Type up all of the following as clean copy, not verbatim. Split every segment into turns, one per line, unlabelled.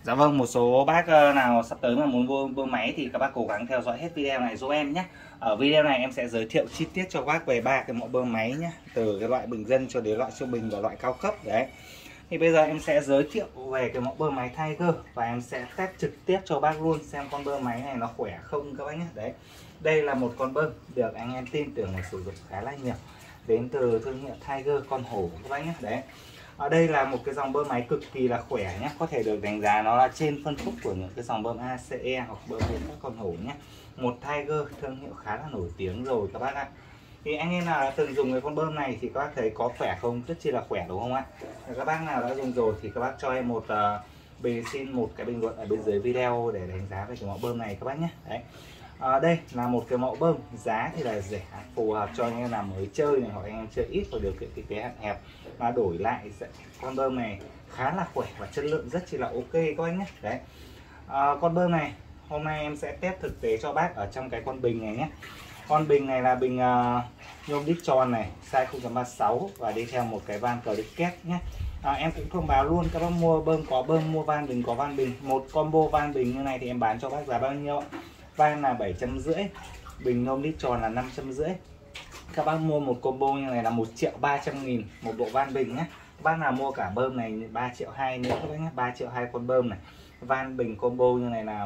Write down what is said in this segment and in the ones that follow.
Dạ vâng, một số bác nào sắp tới mà muốn mua bơm máy thì các bác cố gắng theo dõi hết video này giúp em nhé. Ở video này em sẽ giới thiệu chi tiết cho bác về ba cái mẫu bơm máy nhé, từ cái loại bình dân cho đến loại trung bình và loại cao cấp đấy. Thì bây giờ em sẽ giới thiệu về cái mẫu bơm máy Tiger và em sẽ test trực tiếp cho bác luôn xem con bơm máy này nó khỏe không các bác nhé. Đấy, đây là một con bơm được anh em tin tưởng là sử dụng khá là nhiều, đến từ thương hiệu Tiger con hổ các bác nhé. Đấy, ở đây là một cái dòng bơm máy cực kỳ là khỏe nhé, có thể được đánh giá nó là trên phân khúc của những cái dòng bơm ACE hoặc bơm đến các con hổ nhé. Một Tiger thương hiệu khá là nổi tiếng rồi các bác ạ. Thì anh em nào đã từng dùng cái con bơm này thì các bác thấy có khỏe không? Rất chi là khỏe đúng không ạ? Các bác nào đã dùng rồi thì các bác cho em xin một cái bình luận ở bên dưới video để đánh giá về cái mẫu bơm này các bác nhé. Đấy, đây là một cái mẫu bơm, giá thì là rẻ, phù hợp cho anh em nào mới chơi này, hoặc anh em chơi ít và điều kiện kinh tế hạn hẹp, mà đổi lại con bơm này khá là khỏe và chất lượng rất chi là ok các bác nhé. Đấy, con bơm này hôm nay em sẽ test thực tế cho bác ở trong cái con bình này nhé. Con bình này là bình nhôm đít tròn này, size 0.36 và đi theo một cái van clip kép nhé. Em cũng thông báo luôn, các bác mua bơm có bơm, mua van bình có van bình. Một combo van bình như này thì em bán cho bác giá bao nhiêu ạ? Van là 750, bình nhôm đít tròn là 550. Các bác mua một combo như này là 1.300.000 một bộ van bình nhé. Các bác nào mua cả bơm này 3.2 triệu nữa các bác nhé, 3.2 triệu con bơm này. Van bình combo như này là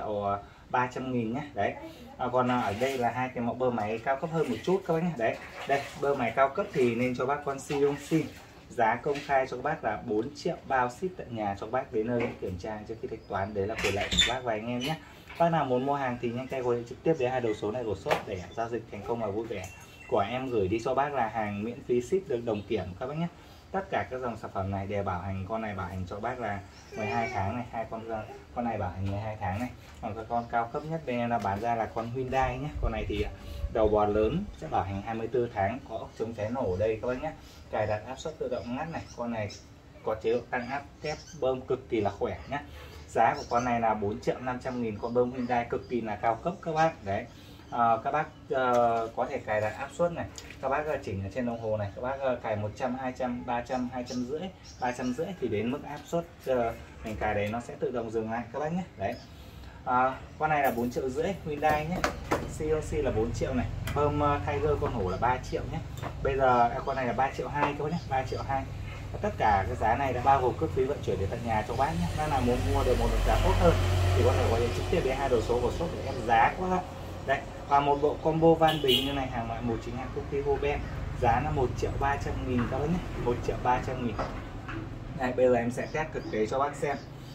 1.300.000 nhé. Đấy, còn ở đây là hai cái mẫu bơm máy cao cấp hơn một chút các bác nhé. Đấy, đây bơm máy cao cấp thì nên cho bác con Sionsin, giá công khai cho các bác là 4 triệu, bao ship tận nhà cho các bác đến nơi kiểm tra trước khi thanh toán. Đấy là quyền lợi của bác và anh em nhé. Bác nào muốn mua hàng thì nhanh tay gọi điện trực tiếp đến hai đầu số này của shop để giao dịch thành công và vui vẻ. Của em gửi đi cho bác là hàng miễn phí ship, được đồng kiểm các bác nhé. Tất cả các dòng sản phẩm này đều bảo hành, con này bảo hành cho bác là 12 tháng này, hai con này bảo hành 12 tháng này. Còn cái con cao cấp nhất bên em là bán ra là con Hyundai nhé. Con này thì đầu bò lớn sẽ bảo hành 24 tháng, có ốc chống cháy nổ ở đây các bác nhé. Cài đặt áp suất tự động ngắt này, con này có chế độ tăng áp thép, bơm cực kỳ là khỏe nhé. Giá của con này là 4.500.000, con bơm Hyundai cực kỳ là cao cấp các bác. Đấy, các bác có thể cài đặt áp suất này, các bác chỉnh ở trên đồng hồ này, các bác cài 100, 200, 300, 250, 350 thì đến mức áp suất mình cài đấy nó sẽ tự động dừng lại các bác nhé. Đấy, con này là 4.5 triệu Hyundai nhé. COC là 4 triệu này, bơm Tiger con hổ là 3 triệu nhé. Bây giờ con này là 3.2 triệu các bác nhé, 3.2 triệu. Tất cả cái giá này đã bao gồm cước phí vận chuyển đến tận nhà cho bác nhé. Bác nào muốn mua được một giá tốt hơn thì có thể gọi điện trực tiếp đến hai đầu số của shop để em giá quá. Đây, và một bộ combo van bình như này, hàng loại một chính hãng công ty Hoben, giá là 1.300.000 các bác nhé, 1.300.000. Đây, bây giờ em sẽ test thực tế cho bác xem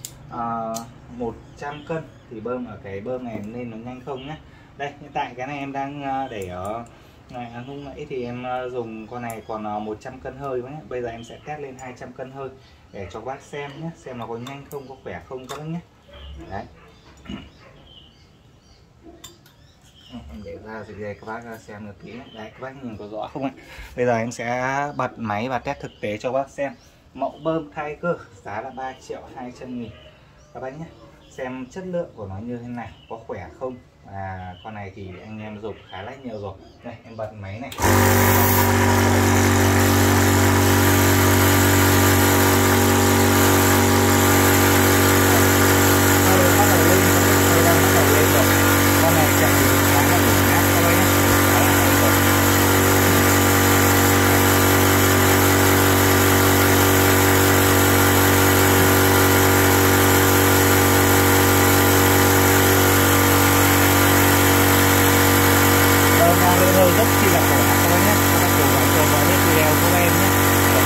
100 cân thì bơm ở cái bơm này nên nó nhanh không nhé. Đây, hiện tại cái này em đang để ở này, lúc nãy thì em dùng con này còn 100 cân hơi nhé. Bây giờ em sẽ test lên 200 cân hơi để cho bác xem nhé, xem nó có nhanh không, có khỏe không các bác nhé. Đấy, em để ra dưới đây các bác xem được kỹ. Đấy, các bác nhìn có rõ không ạ? Bây giờ em sẽ bật máy và test thực tế cho bác xem mẫu bơm Tiger, giá là 3.200.000 các bác nhé. Xem chất lượng của nó như thế nào, có khỏe không. Con này thì anh em dùng khá là nhiều rồi. Đây, em bật máy này. Con này chạy khá là ổn áp các bác nhé. Rất chi là khỏe các bác nhé. Các bác cố gắng theo dõi hết video của em nhé.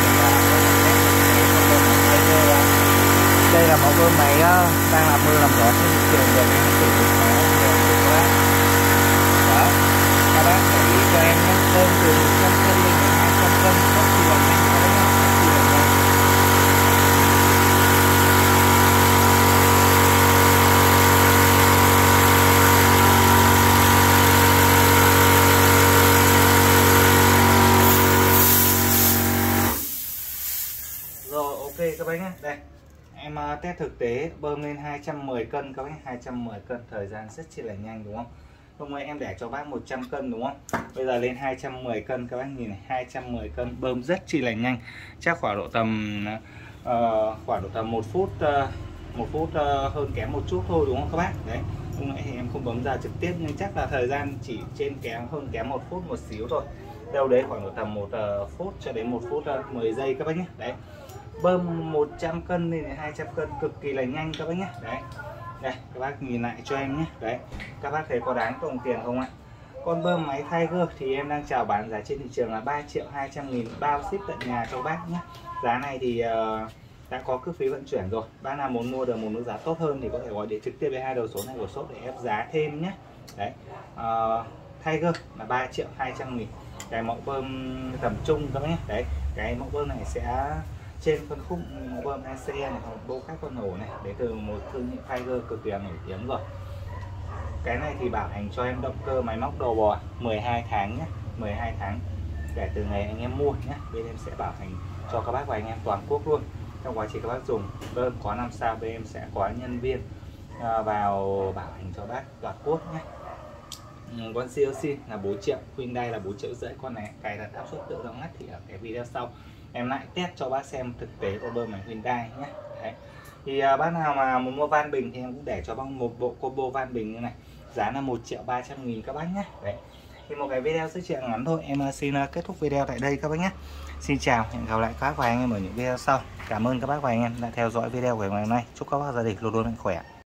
Đây là mẫu bơm máy đang làm mưa làm gió trên thị trường được em sử dụng khá là nhiều các bác. Đó, các bác để ý cho em nhé. Bơm từ 100 cân lên 200 cân rất chi là nhanh các bác nhé, rất chi là nhanh. Rồi, ok các bác nhé. Đây, em test thực tế bơm lên 210 cân các bác nhé, 210 cân, thời gian rất chi là nhanh đúng không? Hôm nay em để cho bác 100 cân đúng không? Bây giờ lên 210 cân các bác nhìn này, 210 cân bơm rất chi là nhanh. Chắc khoảng độ tầm 1 phút 1 phút hơn kém một chút thôi, đúng không các bác? Đấy, lúc nãy thì em không bấm ra trực tiếp nhưng chắc là thời gian chỉ trên kém hơn kém 1 phút một xíu thôi, đâu đấy khoảng tầm 1 phút cho đến 1 phút 10 giây các bác nhé. Đấy, bơm 100 cân lên 200 cân cực kỳ là nhanh các bác nhé. Đấy, đây các bác nhìn lại cho em nhé. Đấy, các bác thấy có đáng đồng tiền không ạ? Con bơm máy Tiger thì em đang chào bán giá trên thị trường là 3.200.000 bao ship tận nhà cho bác nhé. Giá này thì đã có cước phí vận chuyển rồi. Bác nào muốn mua được một mức giá tốt hơn thì có thể gọi điện trực tiếp với hai đầu số này của shop để ép giá thêm nhé. Đấy, Tiger là 3.200.000. Cái mẫu bơm tầm trung các bác nhé. Đấy, cái mẫu bơm này sẽ trên phân khúc mẫu bơm ECE này, một bộ các con hổ này đến từ một thương hiệu Tiger cực kỳ nổi tiếng rồi. Cái này thì bảo hành cho em động cơ máy móc đầu bò 12 tháng nhé, 12 tháng kể từ ngày anh em mua nhé. Bên em sẽ bảo hành cho các bác và anh em toàn quốc luôn. Trong quá trình các bác dùng bơm có 5 sao, bên em sẽ có nhân viên vào bảo hành cho bác toàn quốc nhé. Con CLC là 4 triệu, Hyundai là 4,5 triệu. Con này cài đặt áp suất tự động ngắt thì ở cái video sau em lại test cho bác xem thực tế con bơm này Hyundai nhé. Đấy, thì bác nào mà muốn mua van bình thì em cũng để cho bác một bộ combo van bình như này, giá là 1.300.000 các bác nhé. Đấy, thì một cái video giới thiệu ngắn thôi, em xin kết thúc video tại đây các bác nhé. Xin chào, hẹn gặp lại các bác và anh em ở những video sau. Cảm ơn các bác và anh em đã theo dõi video của ngày hôm nay. Chúc các bác gia đình luôn luôn mạnh khỏe.